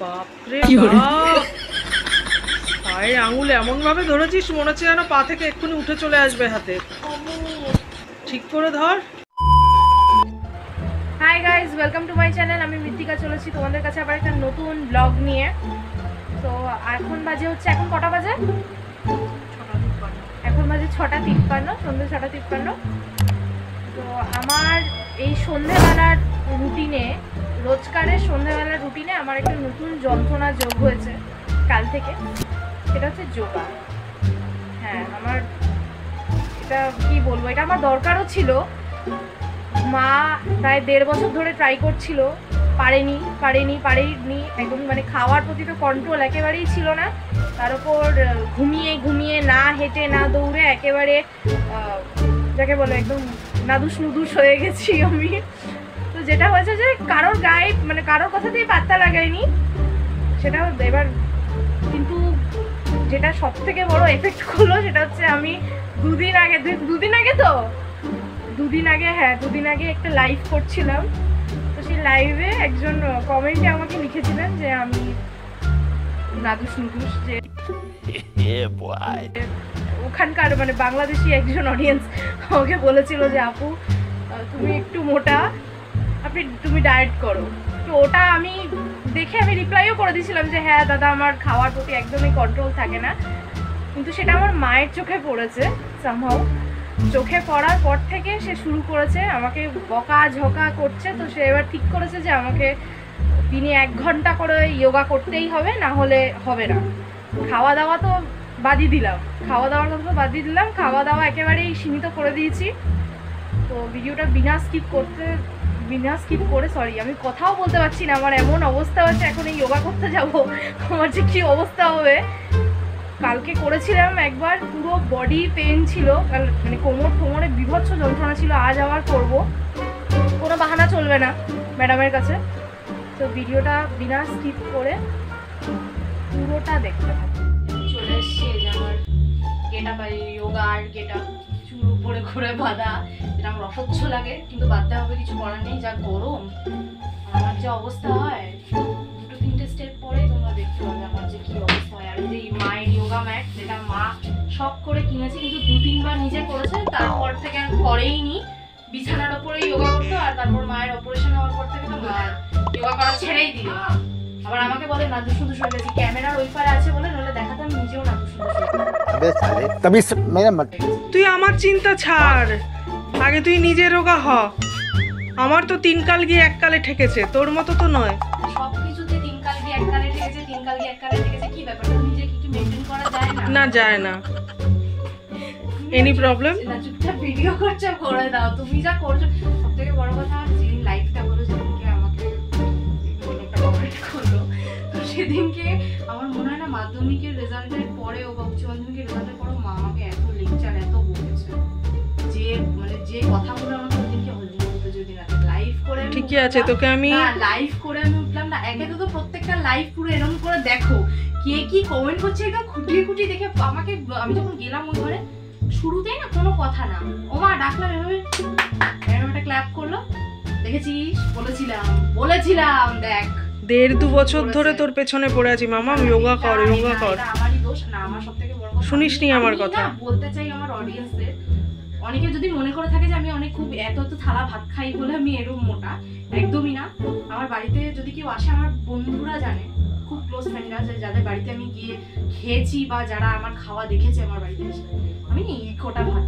বাপরে বাপ, পায়ে আঙুল এমন ভাবে ধরেছিস মনে হচ্ছে যেন পা থেকে এক্ষুনি উঠে চলে আসবে হাতে। ঠিক করে ধর। Hi guys, welcome to my channel. আমি মৃত্তিকা চলেছি তোমাদের কাছে আবার একটা নতুন ব্লগ নিয়ে। তো এখন বাজে হচ্ছে, এখন কটা বাজে? এখন বাজে 6:53, সন্ধ্যে 6:53। তো আমার এই সন্ধ্যেবেলার রুটিনে, রোজকারের সন্ধ্যেবেলার রুটিনে আমার একটা নতুন যন্ত্রণা যোগ হয়েছে কাল থেকে। সেটা হচ্ছে যোগা। হ্যাঁ, আমার এটা কি বলবো, এটা আমার দরকারও ছিল। মা প্রায় 1.5 বছর ধরে ট্রাই করছিল, পারেনি একদম। মানে খাওয়ার প্রতি তো কন্ট্রোল একেবারেই ছিল না। তার উপর ঘুমিয়ে না হেঁটে না দৌড়ে একেবারে যাকে বলে একদম নাদুস হয়ে গেছি আমি। তো যেটা হয়েছে যে কারোর গায়ে, মানে কারোর কথাতেই পাত্তা লাগায়নি সেটা এবার। কিন্তু যেটা সব থেকে বড় এফেক্ট করলো সেটা হচ্ছে আমি দুদিন আগে একটা লাইভ করছিলাম। তো সেই লাইভে একজন কমেন্টে আমাকে লিখেছিলেন যে আমি নাদুস, যে ওখানকার মানে বাংলাদেশি একজন অডিয়েন্স আমাকে বলেছিল যে আপু তুমি একটু মোটা, তুমি ডায়েট করো। তো ওটা আমি দেখে আমি রিপ্লাইও করে দিয়েছিলাম যে হ্যাঁ দাদা, আমার খাওয়ার প্রতি একদমই কন্ট্রোল থাকে না। কিন্তু সেটা আমার মায়ের চোখে পড়েছে সামহাউ। চোখে পড়ার পর থেকে সে শুরু করেছে আমাকে বকাঝকা করছে। তো সে এবার ঠিক করেছে যে আমাকে দিনে 1 ঘন্টা করে যোগা করতেই হবে, না হলে হবে না। খাওয়া দাওয়া তো বাদই দিলাম, খাওয়া দাওয়া একেবারেই সীমিত করে দিয়েছি। তো ভিডিওটা বিনা স্কিপ করে আমি কথাও বলতে পারছি না, আমার এমন অবস্থা হচ্ছে। এখন এই যোগা করতে যাব, আমার যে কী অবস্থা হবে। কালকে করেছিলাম একবার, পুরো বডি পেন ছিল, মানে কোমরে বিভৎস যন্ত্রণা ছিল। আজ আবার করব, কোনো বাহানা চলবে না ম্যাডামের কাছে। তো ভিডিওটা বিনা স্কিপ করে পুরোটা দেখতে থাকি। চলে এসছে যে আমার গেটা পাই, যোগার গেটা, চুল উপরে ঘুরে বাঁধা, যেটা আমার অসহ্য লাগে, কিন্তু বাঁধতে হবে, কিছু করার নেই। যা গরম, আমার যে অবস্থা হয়, 2-3টে স্টেপ পরে তোমরা দেখতে পাবে আমার যে কি অবস্থা হয়। আর যে মায়ের যোগা ম্যাট, যেটা মা শখ করে কিনেছে, কিন্তু 2-3 বার নিজে করেছে, তারপর থেকে আর করেই নি। বিছানার ওপরেই যোগা করতো। আর তারপর মায়ের অপারেশন হওয়ার পর থেকে তো মা যোগা করা ছেড়েই দিল। আবার আমাকে বলে নাদুস নুদুস হয়ে গেছি, ক্যামেরার ওই পারে আছে বলে, নাহলে দেখাতাম নিজেও নাদুস নুদুস হয়ে গেছি। তুই আমার চিন্তা ছাড়, আগে তুই নিজে রোগা হ। আমার তো 3 কাল গিয়ে 1 কালে ঠেকেছে, তোর মতো তো নয়। সবকিছুতে 3 কাল গিয়ে 1 কালে ঠেকেছে, 3 কাল গিয়ে 1 কালে ঠেকেছে, কি ব্যাপার? নিজে কি মেইনটেইন করা যায় না? না, যায় না। Any problem? না, চুপচাপ ভিডিও করছো, করে দাও। তুমি যা করছো, সবথেকে বড় কথা, যেদিন লাইভটা হলো, যেদিনকে আমাকে একটা কমেন্ট করলো, তো সেদিনকে আমার মনে হয় না মাধ্যমিকের রেজাল্টের পরেও বা উচ্চ মাধ্যমিকের রেজাল্টের পরেও মা আমাকে এত লেকচার, এত বলেছে যে মানে যে কথাগুলো আমাকে ওইদিনকে বলতে, যদি না লাইভ করে ঠিকই আছে। তোকে আমি লাইভ করে আমি উঠলাম না, একে তো প্রত্যেকটা লাইভ পুরো এরকম করে দেখো কে কি কমেন্ট করছে, একদম খুঁটিয়ে দেখে আমাকে। আমি যখন গেলাম ওই ঘরে, শুরুতেই না কোনো কথা না, ও মা ডাকলাম, এভাবে একটা ক্ল্যাপ করলো, দেখেছিস, বলেছিলাম দেখ। 1.5-2 বছর ধরে তোর পেছনে পড়ে আছি মামা, যোগা কর। আমারই দোষ না, আমার সবথেকে বড় কথা শুনিসনি আমার কথা। বলতে চাই আমার অডিয়েন্সদের, অনেকে যদি মনে করে থাকে যে আমি অনেক খুব এত থালা ভাত খাই বলে আমি এরকম মোটা, একদমই না। আমার বাড়িতে যদি কেউ আসে, আমার বন্ধুরা জানে, খুব ক্লোজ ফ্রেন্ডরা, যাদের বাড়িতে আমি গিয়ে খেয়েছি বা যারা আমার খাওয়া দেখেছে আমার বাড়িতে এসে, আমি এই কটা ভাত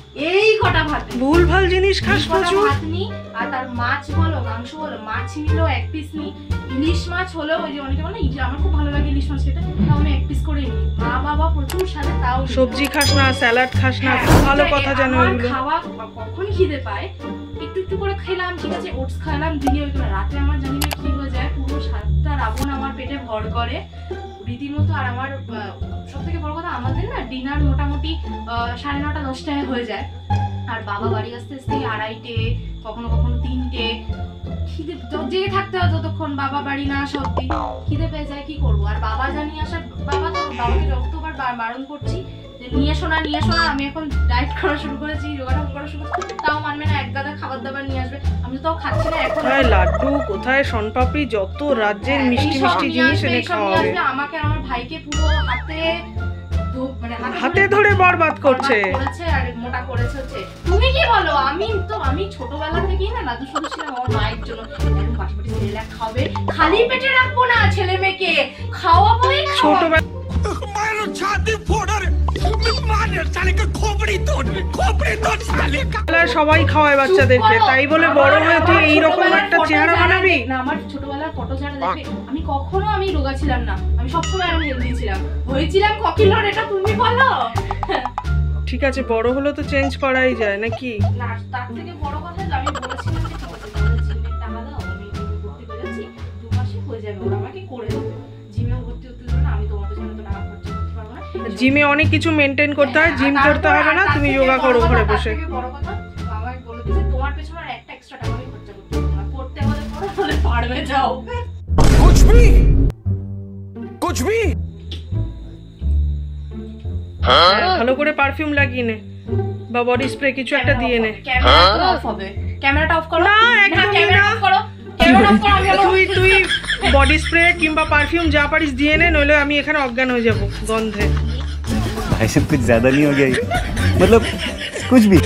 ভুল ভাল জিনিস খাস প্রচুর। আর তার মাছ বলো, মাংস বলো, মাছ নিলেও 1 পিস নি, ইলিশ মাছ হলেও, ওই যে অনেকে বলে আমার খুব ভালো লাগে ইলিশ মাছ খেতে, তাও আমি 1 পিস করে নিই। মা বাবা প্রচুর সাথে, তাও সবজি খাস না, স্যালাড খাস না, খুব ভালো কথা জানো এগুলো। খাওয়া কখন খিদে পায় একটু করে খেলাম, ঠিক আছে, ওটস খাইলাম দিনে, ওইগুলো রাতে আমার জানি না কি হয়ে যায়, পুরো 7টা রাবণ আমার পেটে ভর করে রীতিমতো। আর আমার সব থেকে বড় কথা, আমাদের না ডিনার মোটামুটি 9:30 10টায় হয়ে যায়। আর বাবা বাড়ি আসতে 2:30, কখনো 3টে। খিদে জেগে থাকতে হয় যতক্ষণ বাবা বাড়ি না আসা অব্দি, খিদে পেয়ে যায়, কি করবো। আর বাবা জানি আসা, বাবাকে যতবার বারণ করছি যে নিয়ে এসো না আমি এখন ডায়েট করা শুরু করেছি, যোগাটা করা শুরু করেছি, তাও মানবে না। এক গাদা খাবার দাবার নিয়ে আসবে, আমি তো তাও খাচ্ছি না এখন। কোথায় লাড্ডু, কোথায় শনপাপড়ি, যত রাজ্যের মিষ্টি মিষ্টি জিনিস এনে খাওয়াবে। আমাকে আর আমার ভাইকে পুরো হাতে ধরে বরবাদ করছে আর মোটা করেছে হচ্ছে। তুমি কি বলো? আমি ছোটবেলা থেকেই না লাড্ডু শুধু ছিলাম আমার মায়ের জন্য, এরকম পাটি পাটি ছেলেরা খাবে, খালি পেটে রাখবো না, ছেলে মেয়েকে খাওয়াবোই। ছোটবেলা সবাই খাওয়ায় বাচ্চাদেরকে, তাই বলে বড় হয়ে তুই এইরকম একটা চেহারা বানাবি না? আমার ছোটবেলার ফটো যারা দেখবে, আমি রোগা ছিলাম না, আমি সবসময় আমি হেলদি ছিলাম, হয়েছিলাম ককিলোর, এটা তুমি বলো। ঠিক আছে, বড় হলো তো চেঞ্জ করাই যায় নাকি? না, তার থেকে বড় কথা আমি বলেছিলাম যে ঠিক আছে তাহলে জিমে টাকা দাও, আমি ভর্তি করে যাচ্ছি, 2 মাসে হয়ে যাবে, ওরা আমাকে করে দেবে। জিমে ভর্তি হতে দেবে না, আমি তোমার পেছনে তো টাকা খরচা করতে পারবো না। জিমে অনেক কিছু মেনটেন করতে হয়, জিম করতে হবে না, তুমি যোগা করো ঘরে বসে। বড় কথা আমাকে বলে দিয়েছে তোমার পেছনে আর একটা এক্সট্রা টাকা আমি খরচা করতে পারবো না, করতে হলে করো, তাহলে পারবে, যাও। কুছ ভি ভালো করে পারফিউম লাগিয়ে নে বা বডি স্প্রে কিছু একটা দিয়ে নে। ক্যামেরাটা অফ হবে, ক্যামেরাটা অফ করো। না, একদমই না। তুই বডি স্প্রে কিংবা পারফিউম যা পারিস দিয়ে নে, নইলে আমি এখানে অজ্ঞান হয়ে যাব গন্ধে। भाई सब कुछ ज्यादा नहीं हो गया मतलब कुछ भी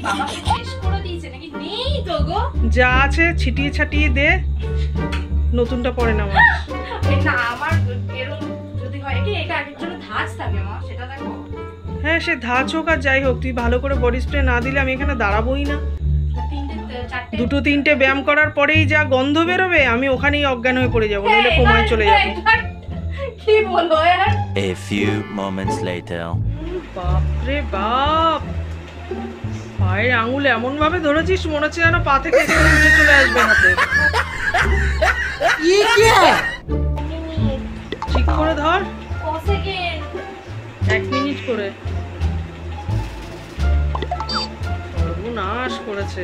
যা আছে ছিটিয়ে ছাটিয়ে দে, নতুনটা পরে না। আমার এরকম যদি হয় কি এটা একজনের ধাঁচ থাকে মা, সেটা দেখো। হ্যাঁ, সে ধাঁচ হোক আর যাই হোক, তুই ভালো করে বডি স্প্রে না দিলে আমি এখানে দাঁড়াবোই না। 2-3টে ব্যায়াম করার পরেই যা গন্ধ বেরোবে, আমি ওখানেই অজ্ঞান হয়ে পড়ে যাবো, নইলে কোমায় চলে যাবো। কি বলো यार? A few moments later বাপ রে বাপ, পায়ের আঙুল এমন ভাবে ধরেছিস মনে হচ্ছে যেন পা থেকে এক্ষুনি উঠে চলে আসবে হাতে। ঠিক করে ধর, 1 মিনিট করে। সর্বনাশ করেছে।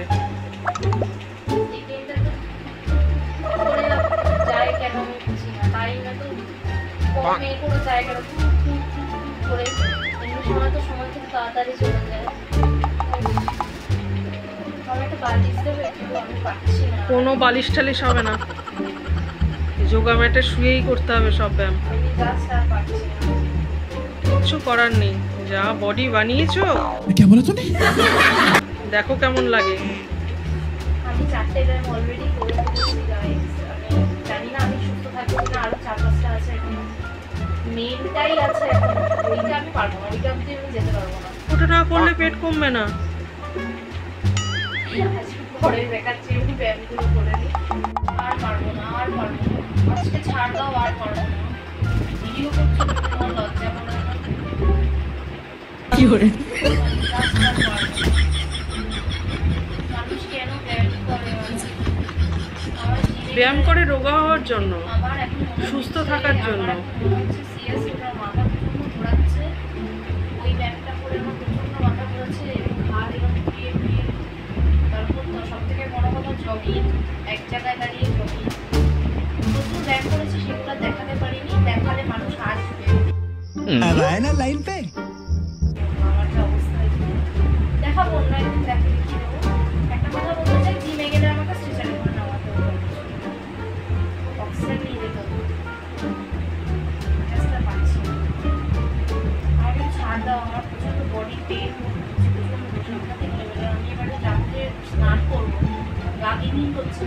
কোনো বালিশ টালিশ হবে না, যোগা ম্যাটে শুয়েই করতে হবে সব ব্যায়াম, কিছু করার নেই। যা বডি বানিয়েছো, দেখো কেমন লাগে। আমি 4টে ব্যায়াম অলরেডি করে ফেলেছি গাইস, আমি জানি না আমি সুস্থ থাকবো না, আরো 4-5টা আছে এখন, মেনটাই আছে এখন, ওইটা আমি পারবো না, ওইটা অবধি আমি যেতে পারবো না। ওটা না করলে পেট কমবে না। পরে দেখাচ্ছি আমি ব্যায়ামগুলো করে নিই, আর পারবো না, আজকে ছাড় দাও, আর পারবো না। ভিডিও করছি তোমার লজ্জা করে না? কি করে মানুষ কেন ব্যায়াম করে? ব্যায়াম করে রোগা হওয়ার জন্য, সুস্থ থাকার জন্য। ওই ব্যায়ামটা করে আমার প্রচন্ড মাথা ঘুরাচ্ছে, ঘাড় এরকম ঘুরিয়ে ঘুরিয়ে। তারপর তো সব থেকে বড় কথা জগিং, এক জায়গায় দাঁড়িয়ে জগিং, প্রচুর ব্যায়াম করেছি, সেগুলো দেখাতে পারিনি, দেখালে মানুষ আসবে। लाइन पे আমার যে অবস্থা হয়েছে দেখাবো না, একদিন দেখে দেখিয়ে দেবো। একটা কথা বলতে চাই, জিমে গেলে আমাকে স্ট্রেচারে করে নামাতে হবে, অক্সিজেন নিয়ে যেতে হবে, চেষ্টা পাচ্ছি না। আমাকে ছাড় দাও, আমার প্রচন্ড বডি পেন হচ্ছে, প্রচন্ড সাংঘাতিক লেভেলের। আমি এবারে রাত্রে স্নান করবো, গা গিনি করছে,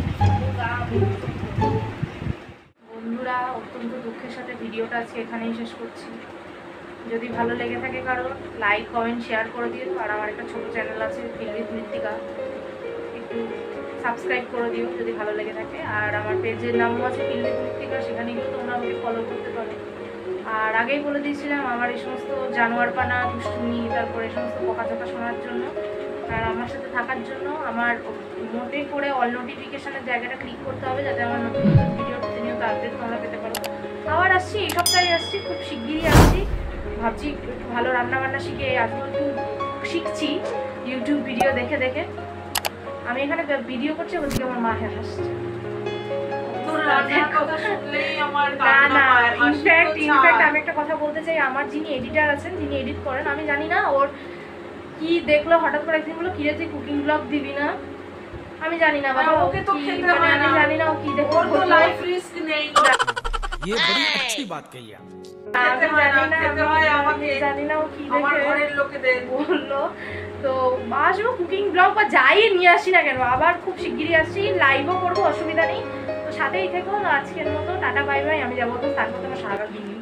বন্ধুরা অত্যন্ত দুঃখের সাথে ভিডিওটা আজকে এখানেই শেষ করছি। যদি ভালো লেগে থাকে কারো, লাইক কমেন্ট শেয়ার করে দিও। আর আমার একটা ছোটো চ্যানেল আছে ফিল উইথ মৃত্তিকা, একটু সাবস্ক্রাইব করে দিও যদি ভালো লেগে থাকে। আর আমার পেজের নামও আছে ফিল উইথ মৃত্তিকা, সেখানে কিন্তু তোমরা আমাকে ফলো করতে পারো। আর আগেই বলে দিয়েছিলাম আমার এই সমস্ত জানোয়ারপানা, দুষ্টুমি, তারপরে এই সমস্ত বকাঝকা শোনার জন্য আর আমার সাথে থাকার জন্য আমার নোটে করে অল নোটিফিকেশানের জায়গাটা ক্লিক করতে হবে, যাতে আমার নতুন নতুন ভিডিও প্রতিনিয়ত আপডেট তোমরা পেতে পারো। আবার আসছি, এই সপ্তাহে আসছি, খুব শিগগিরই আসছি। ভাবছি একটু ভালো রান্নাবান্না শিখে, এখন একটু শিখছি ইউটিউব ভিডিও দেখে দেখে। আমি এখানে ভিডিও করছি, ওদিকে আমার মা হাসছে। না না, ইনফ্যাক্ট আমি একটা কথা বলতে চাই, আমার যিনি এডিটার আছেন, যিনি এডিট করেন, আমি জানি না ওর কি দেখলো হঠাৎ করে একদিন বললো কিরে তুই কুকিং ব্লগ দিবি না, আমি জানি না বাবা, ওকে তো খেতে হয় আমি না, জানি না ও কি দেখলো, ওর তো লাইফ রিস্ক নেই। ये बड़ी अच्छी बात कही आप। খেতে হয় না, খেতে হয় আমাকে, জানি না ও কি আমার দেখে ঘরের লোকেদের। বললো। তো আসবো কুকিং ব্লগ বা যাই নিয়ে আসি না কেন, আবার খুব শিগগিরই আসছি, লাইভও করবো, অসুবিধা নেই। তো সাথেই থেকো। আজকের মতো টাটা বাই বাই, আমি যাবো তো তারপর তোমার সারা দিন